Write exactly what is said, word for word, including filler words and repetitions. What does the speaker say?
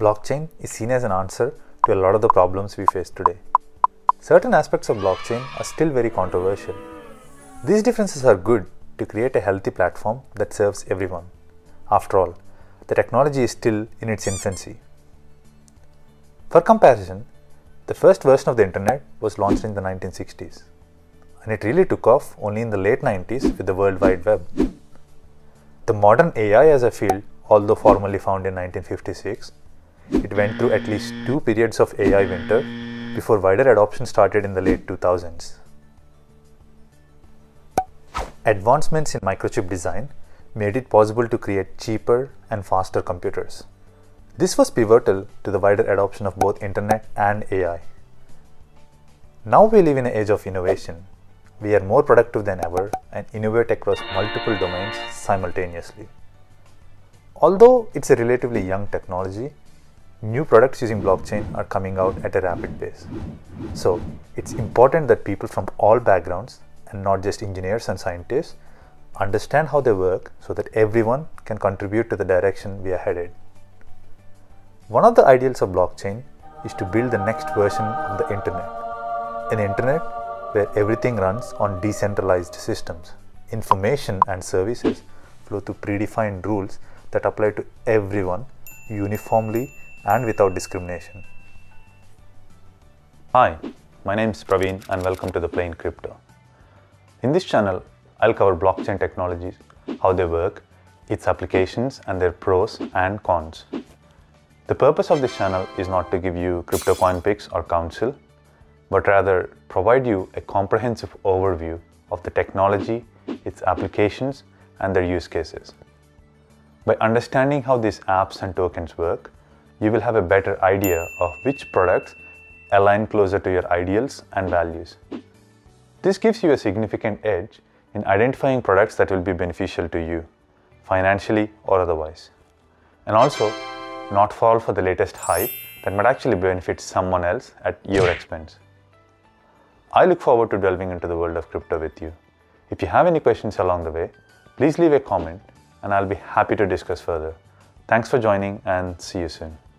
Blockchain is seen as an answer to a lot of the problems we face today. Certain aspects of blockchain are still very controversial. These differences are good to create a healthy platform that serves everyone. After all, the technology is still in its infancy. For comparison, the first version of the internet was launched in the nineteen sixties, and it really took off only in the late nineties with the World Wide Web. The modern A I as a field, although formally found in nineteen fifty-six, it went through at least two periods of A I winter before wider adoption started in the late two thousands. Advancements in microchip design made it possible to create cheaper and faster computers. This was pivotal to the wider adoption of both internet and A I. Now we live in an age of innovation. We are more productive than ever and innovate across multiple domains simultaneously. Although it's a relatively young technology, new products using blockchain are coming out at a rapid pace. So it's important that people from all backgrounds, and not just engineers and scientists, understand how they work so that everyone can contribute to the direction we are headed. One of the ideals of blockchain is to build the next version of the internet. An internet where everything runs on decentralized systems. Information and services flow through predefined rules that apply to everyone uniformly and without discrimination. Hi, my name is Praveen and welcome to The Plain Crypto. In this channel, I'll cover blockchain technologies, how they work, its applications and their pros and cons. The purpose of this channel is not to give you crypto coin picks or counsel, but rather provide you a comprehensive overview of the technology, its applications and their use cases. By understanding how these apps and tokens work, you will have a better idea of which products align closer to your ideals and values. This gives you a significant edge in identifying products that will be beneficial to you, financially or otherwise. And also, not fall for the latest hype that might actually benefit someone else at your expense. I look forward to delving into the world of crypto with you. If you have any questions along the way, please leave a comment and I'll be happy to discuss further. Thanks for joining and see you soon.